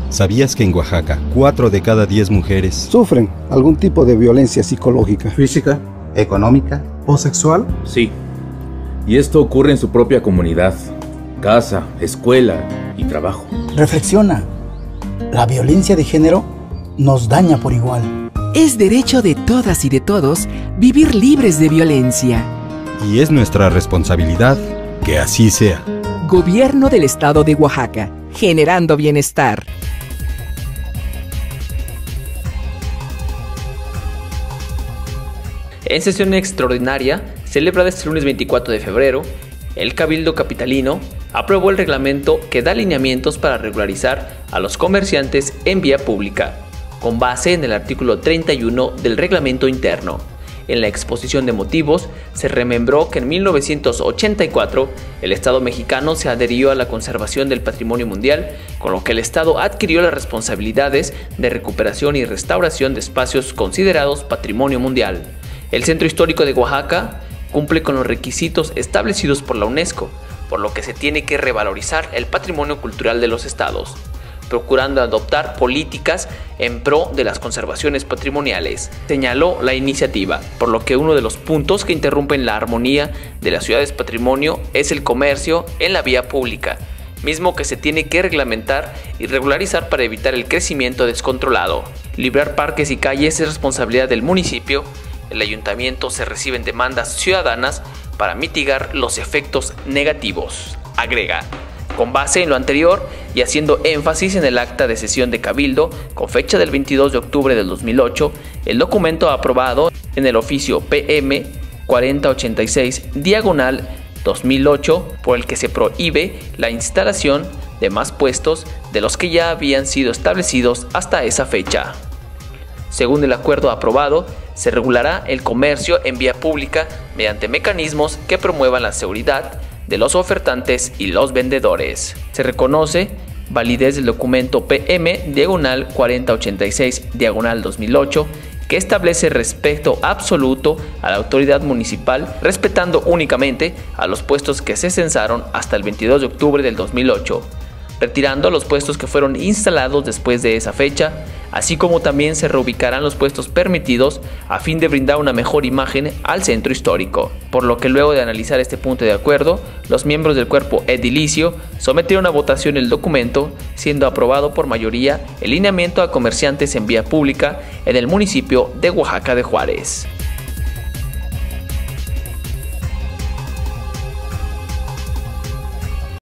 ¿Sabías que en Oaxaca 4 de cada 10 mujeres sufren algún tipo de violencia psicológica, física, económica o sexual? Sí. Y esto ocurre en su propia comunidad, casa, escuela y trabajo. Reflexiona. La violencia de género nos daña por igual. Es derecho de todas y de todos vivir libres de violencia. Y es nuestra responsabilidad que así sea. Gobierno del Estado de Oaxaca, generando bienestar. En sesión extraordinaria, celebrada este lunes 24 de febrero, el Cabildo Capitalino aprobó el reglamento que da lineamientos para regularizar a los comerciantes en vía pública, con base en el artículo 31 del reglamento interno. En la exposición de motivos, se remembró que en 1984 el Estado mexicano se adhirió a la conservación del patrimonio mundial, con lo que el Estado adquirió las responsabilidades de recuperación y restauración de espacios considerados patrimonio mundial. El Centro Histórico de Oaxaca cumple con los requisitos establecidos por la UNESCO, por lo que se tiene que revalorizar el patrimonio cultural de los estados, procurando adoptar políticas en pro de las conservaciones patrimoniales, señaló la iniciativa, por lo que uno de los puntos que interrumpen la armonía de las ciudades patrimonio es el comercio en la vía pública, mismo que se tiene que reglamentar y regularizar para evitar el crecimiento descontrolado. Librar parques y calles es responsabilidad del municipio. El ayuntamiento se reciben demandas ciudadanas para mitigar los efectos negativos, agrega. Con base en lo anterior y haciendo énfasis en el acta de sesión de Cabildo, con fecha del 22 de octubre del 2008, el documento aprobado en el oficio PM 4086/2008, por el que se prohíbe la instalación de más puestos de los que ya habían sido establecidos hasta esa fecha. Según el acuerdo aprobado, se regulará el comercio en vía pública mediante mecanismos que promuevan la seguridad de los ofertantes y los vendedores. Se reconoce validez del documento PM/4086/2008, que establece respeto absoluto a la autoridad municipal, respetando únicamente a los puestos que se censaron hasta el 22 de octubre del 2008, retirando los puestos que fueron instalados después de esa fecha, así como también se reubicarán los puestos permitidos a fin de brindar una mejor imagen al centro histórico. Por lo que luego de analizar este punto de acuerdo, los miembros del cuerpo edilicio sometieron a votación el documento, siendo aprobado por mayoría el lineamiento a comerciantes en vía pública en el municipio de Oaxaca de Juárez.